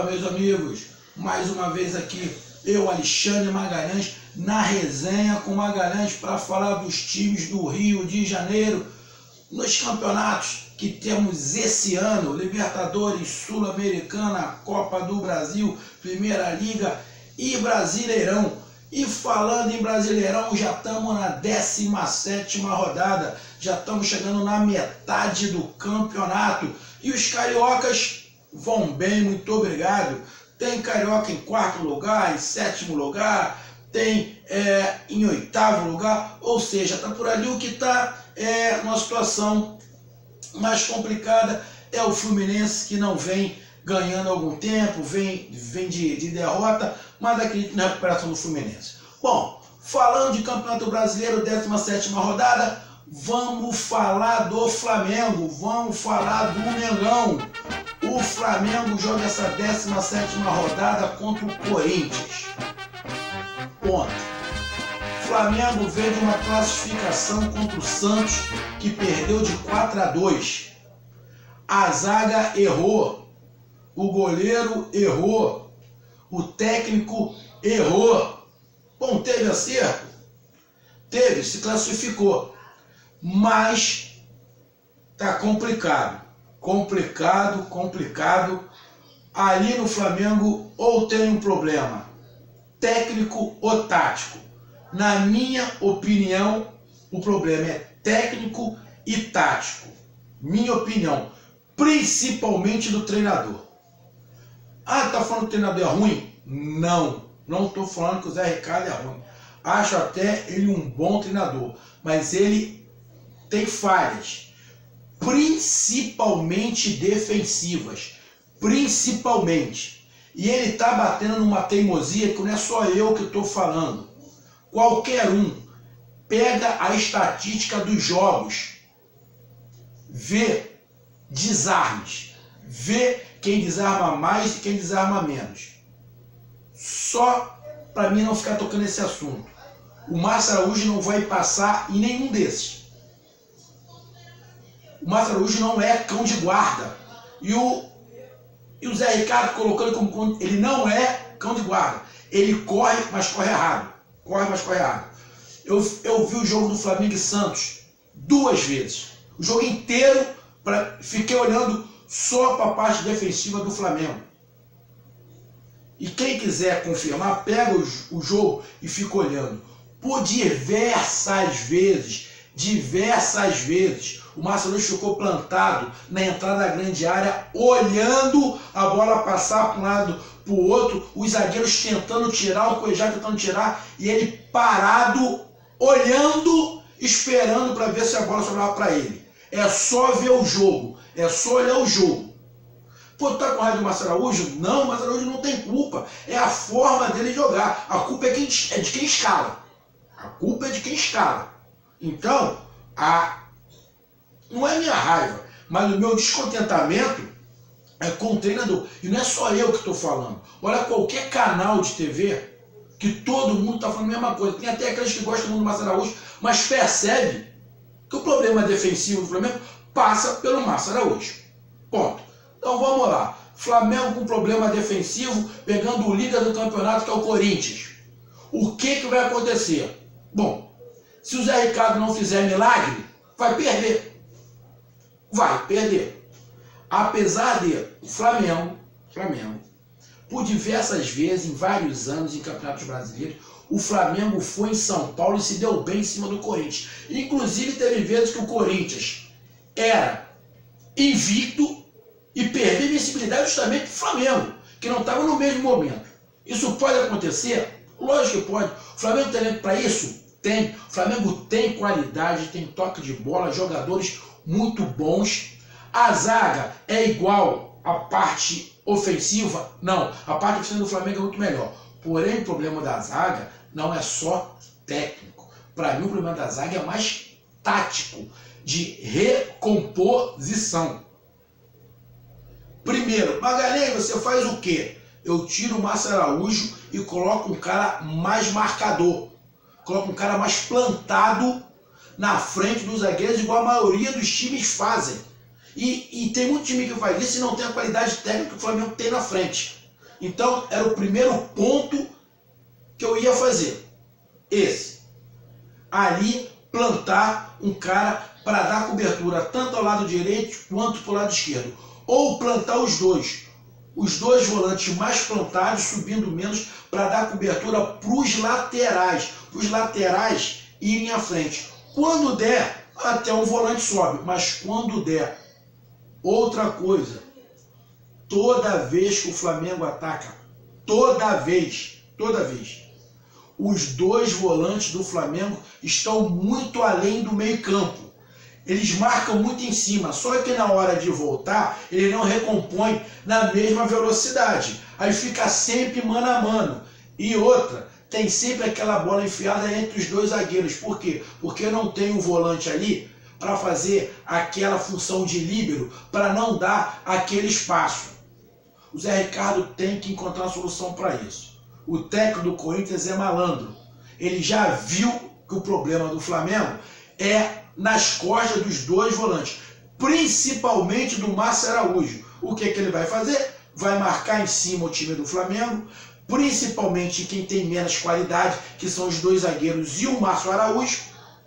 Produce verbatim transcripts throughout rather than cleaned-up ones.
meus amigos, mais uma vez aqui, eu, Alexandre Magalhães, na resenha com Magalhães para falar dos times do Rio de Janeiro, nos campeonatos que temos esse ano, Libertadores, Sul-Americana, Copa do Brasil, Primeira Liga e Brasileirão. E falando em Brasileirão, já estamos na décima sétima rodada, já estamos chegando na metade do campeonato. E os cariocas vão bem, muito obrigado. Tem carioca em quarto lugar, em sétimo lugar, tem é, em oitavo lugar, ou seja, está por ali. O que está é, numa situação mais complicada é o Fluminense, que não vem ganhando há algum tempo, vem, vem de, de derrota, mas acredito na recuperação do Fluminense. Bom, falando de Campeonato Brasileiro, décima sétima rodada, vamos falar do Flamengo, vamos falar do Mengão. O Flamengo joga essa décima sétima rodada contra o Corinthians. Ponto. Flamengo vem de uma classificação contra o Santos, que perdeu de quatro a dois. A zaga errou. O goleiro errou. O técnico errou. Bom, teve acerto? Teve, se classificou. Mas tá complicado. Complicado, complicado. Ali no Flamengo ou tem um problema técnico ou tático. Na minha opinião, o problema é técnico e tático. Minha opinião, principalmente do treinador. Ah, tá falando que o treinador é ruim? Não, não estou falando que o Zé Ricardo é ruim. Acho até ele um bom treinador, mas ele tem falhas, principalmente defensivas, principalmente. E ele tá batendo numa teimosia que não é só eu que estou falando. Qualquer um pega a estatística dos jogos, vê desarmes, vê quem desarma mais e quem desarma menos. Só para mim não ficar tocando esse assunto. O Márcio Araújo não vai passar em nenhum desses. O Márcio Araújo não é cão de guarda. E o, e o Zé Ricardo colocando como... Ele não é cão de guarda. Ele corre, mas corre errado. Corre, mas corre errado. Eu, eu vi o jogo do Flamengo e Santos duas vezes. O jogo inteiro, pra, fiquei olhando só para a parte defensiva do Flamengo. E quem quiser confirmar, pega o, o jogo e fica olhando. Por diversas vezes, diversas vezes, o Marcelo ficou plantado na entrada da grande área, olhando a bola passar para um lado, para o outro, os zagueiros tentando tirar, o Cuejá tentando tirar, e ele parado, olhando, esperando para ver se a bola sobrava para ele. É só ver o jogo, é só olhar o jogo. Pô, tá com raiva do Márcio Araújo? Não, o Márcio Araújo não tem culpa. É a forma dele jogar. A culpa é, quem, é de quem escala. A culpa é de quem escala. Então, a, não é minha raiva, mas o meu descontentamento é com o treinador. E não é só eu que estou falando. Olha qualquer canal de T V que todo mundo está falando a mesma coisa. Tem até aqueles que gostam muito do Márcio Araújo, mas percebe que o problema defensivo do Flamengo passa pelo Márcio Araújo. Ponto. Então vamos lá. Flamengo com problema defensivo, pegando o líder do campeonato, que é o Corinthians. O que, que vai acontecer? Bom, se o Zé Ricardo não fizer milagre, vai perder. Vai perder. Apesar de o Flamengo, Flamengo, por diversas vezes, em vários anos, em campeonatos brasileiros, o Flamengo foi em São Paulo e se deu bem em cima do Corinthians. Inclusive, teve vezes que o Corinthians era invicto e perdeu invencibilidade justamente para o Flamengo, que não estava no mesmo momento. Isso pode acontecer? Lógico que pode. O Flamengo tem talento para isso? Tem. O Flamengo tem qualidade, tem toque de bola, jogadores muito bons. A zaga é igual à parte ofensiva? Não. A parte ofensiva do Flamengo é muito melhor. Porém, o problema da zaga não é só técnico. Para mim, o problema da zaga é mais tático, de recomposição. Primeiro, Magalhães, você faz o quê? Eu tiro o Márcio Araújo e coloco um cara mais marcador. Coloco um cara mais plantado na frente dos zagueiros, igual a maioria dos times fazem. E, e tem muito time que faz isso e não tem a qualidade técnica que o Flamengo tem na frente. Então, era o primeiro ponto que eu ia fazer. Esse. Ali, plantar um cara para dar cobertura tanto ao lado direito quanto para o lado esquerdo. Ou plantar os dois. Os dois volantes mais plantados, subindo menos, para dar cobertura para os laterais. Para os laterais irem à frente. Quando der, até um volante sobe. Mas quando der, outra coisa. Toda vez que o Flamengo ataca, toda vez, toda vez, os dois volantes do Flamengo estão muito além do meio-campo. Eles marcam muito em cima, só que na hora de voltar, ele não recompõe na mesma velocidade. Aí fica sempre mano a mano. E outra, tem sempre aquela bola enfiada entre os dois zagueiros. Por quê? Porque não tem um volante ali para fazer aquela função de líbero, para não dar aquele espaço. O Zé Ricardo tem que encontrar uma solução para isso. O técnico do Corinthians é malandro. Ele já viu que o problema do Flamengo é nas costas dos dois volantes, principalmente do Márcio Araújo. O que, que ele vai fazer? Vai marcar em cima o time do Flamengo, principalmente quem tem menos qualidade, que são os dois zagueiros e o Márcio Araújo.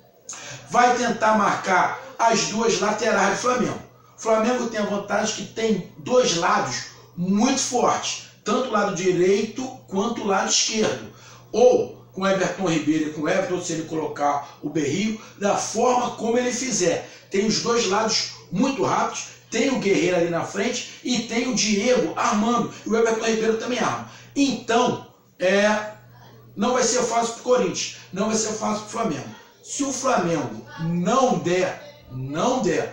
Vai tentar marcar as duas laterais do Flamengo. O Flamengo tem a vantagem que tem dois lados muito fortes, tanto o lado direito quanto o lado esquerdo. Ou com o Everton Ribeiro e com o Everton, se ele colocar o Berrio, da forma como ele fizer. Tem os dois lados muito rápidos, tem o Guerreiro ali na frente e tem o Diego armando, e o Everton Ribeiro também arma. Então, é, não vai ser fácil para o Corinthians, não vai ser fácil para o Flamengo. Se o Flamengo não der, não der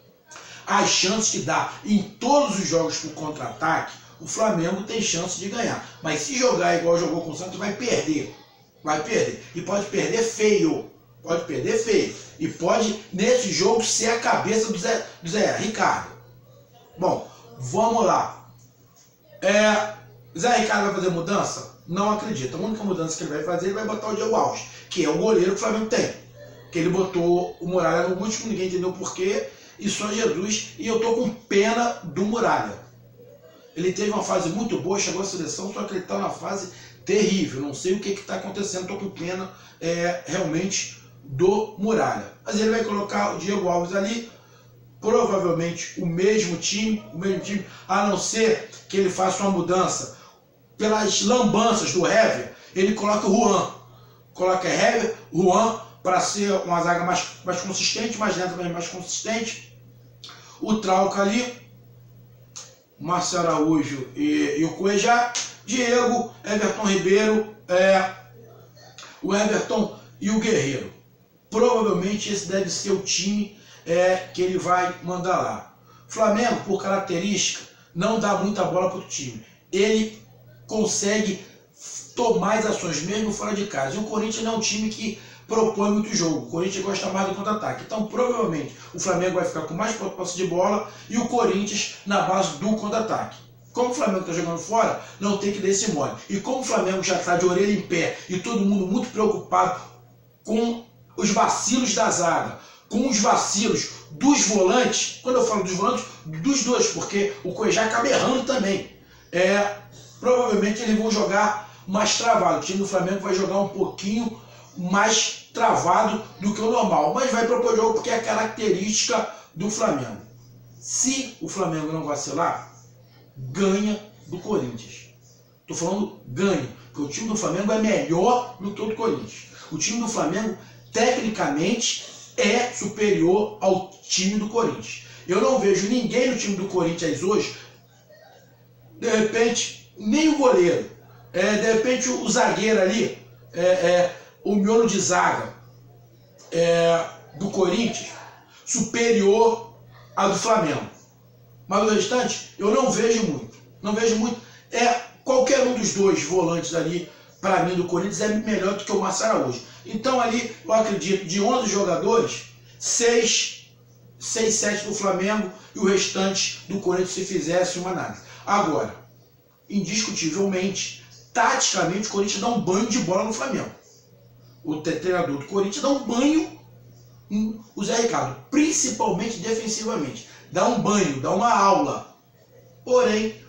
as chances que dá em todos os jogos por contra-ataque, o Flamengo tem chance de ganhar. Mas se jogar igual jogou com o Santos, vai perder. Vai perder. E pode perder feio. Pode perder feio. E pode, nesse jogo, ser a cabeça do Zé, do Zé Ricardo. Bom, vamos lá. É, Zé Ricardo vai fazer mudança? Não acredito. A única mudança que ele vai fazer, ele vai botar o Diego Alves, que é o goleiro que o Flamengo tem. Que ele botou o Muralha no último, ninguém entendeu por quê. E só Jesus. E eu tô com pena do Muralha. Ele teve uma fase muito boa, chegou à seleção, só que ele está numa fase terrível. Não sei o que está acontecendo, estou com pena é, realmente do Muralha. Mas ele vai colocar o Diego Alves ali, provavelmente o mesmo time, o mesmo time, a não ser que ele faça uma mudança pelas lambanças do Hever, ele coloca o Juan. Coloca Hever, Juan, para ser uma zaga mais, mais consistente, mais lenta, mas mais consistente. O Trauca ali, Márcio Araújo e, e o Cuejá, Diego, Everton Ribeiro, é, o Everton e o Guerreiro. Provavelmente esse deve ser o time é, que ele vai mandar lá. Flamengo, por característica, não dá muita bola para o time. Ele consegue tomar as ações mesmo fora de casa. E o Corinthians não é um time que propõe muito jogo. O Corinthians gosta mais do contra-ataque. Então, provavelmente, o Flamengo vai ficar com mais posse de bola e o Corinthians na base do contra-ataque. Como o Flamengo está jogando fora, não tem que dar esse mole. E como o Flamengo já está de orelha em pé e todo mundo muito preocupado com os vacilos da zaga, com os vacilos dos volantes, quando eu falo dos volantes, dos dois, porque o Cuejá acaba errando também. É, provavelmente eles vão jogar mais travado. O time do Flamengo vai jogar um pouquinho mais travado do que o normal, mas vai propor jogo porque é característica do Flamengo. Se o Flamengo não vacilar, ganha do Corinthians. Estou falando ganha, porque o time do Flamengo é melhor do que o do Corinthians. O time do Flamengo, tecnicamente, é superior ao time do Corinthians. Eu não vejo ninguém no time do Corinthians hoje, de repente, nem o goleiro, é, de repente o, o zagueiro ali, é, é, o miolo de zaga é, do Corinthians, superior ao do Flamengo. Mas o restante, eu não vejo muito. Não vejo muito. É, qualquer um dos dois volantes ali, para mim, do Corinthians, é melhor do que o Márcio Araújo. Então ali, eu acredito, de onze jogadores, seis, seis, sete do Flamengo e o restante do Corinthians se fizesse uma análise. Agora, indiscutivelmente, taticamente, o Corinthians dá um banho de bola no Flamengo. O treinador do Corinthians dá um banho em o Zé Ricardo, principalmente defensivamente. Dá um banho, dá uma aula. Porém,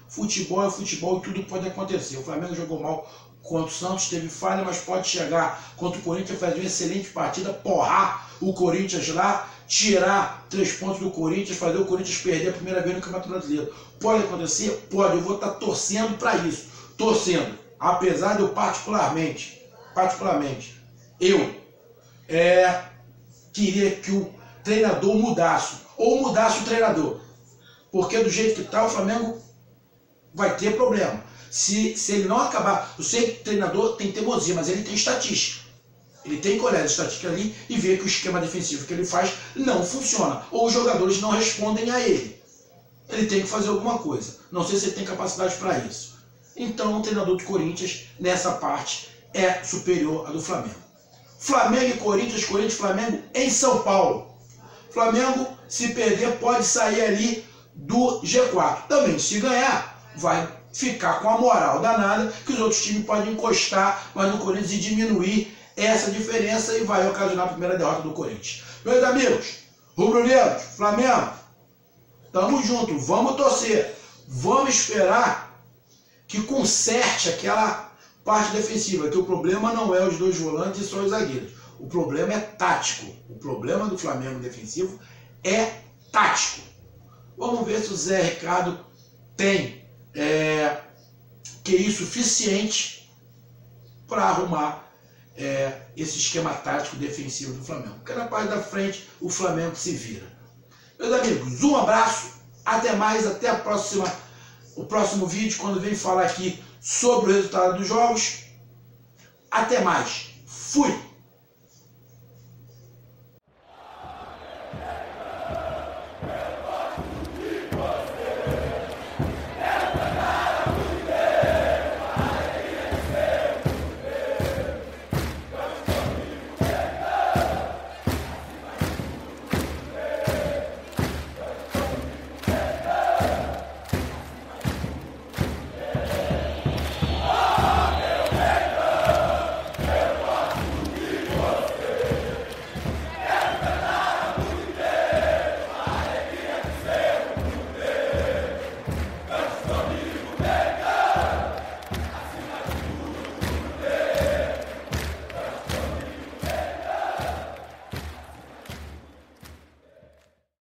Futebol é futebol e tudo pode acontecer. O Flamengo jogou mal contra o Santos, teve falha, mas pode chegar contra o Corinthians, fazer uma excelente partida, porrar o Corinthians lá, tirar três pontos do Corinthians, fazer o Corinthians perder a primeira vez no Campeonato Brasileiro. Pode acontecer? Pode. Eu vou estar torcendo para isso. Torcendo. Apesar de eu particularmente, particularmente, eu é, queria que o treinador mudasse, ou mudasse o treinador. Porque do jeito que está, o Flamengo vai ter problema. Se, se ele não acabar, eu sei que o treinador tem teimosia, mas ele tem estatística. Ele tem que olhar a estatística ali e ver que o esquema defensivo que ele faz não funciona. Ou os jogadores não respondem a ele. Ele tem que fazer alguma coisa. Não sei se ele tem capacidade para isso. Então o treinador do Corinthians, nessa parte, é superior à do Flamengo. Flamengo e Corinthians, Corinthians e Flamengo em São Paulo. Flamengo, se perder, pode sair ali do G quatro. Também, se ganhar, vai ficar com a moral danada, que os outros times podem encostar, mas no Corinthians e diminuir essa diferença e vai ocasionar a primeira derrota do Corinthians. Meus amigos, rubro-negros, Flamengo, tamo junto, vamos torcer, vamos esperar que conserte aquela parte defensiva, que o problema não é os dois volantes e só os zagueiros. O problema é tático. O problema do Flamengo defensivo é tático. Vamos ver se o Zé Ricardo tem é, Q I suficiente para arrumar é, esse esquema tático defensivo do Flamengo. Porque na parte da frente o Flamengo se vira. Meus amigos, um abraço, até mais, até a próxima, o próximo vídeo, quando vem falar aqui sobre o resultado dos jogos. Até mais. Fui!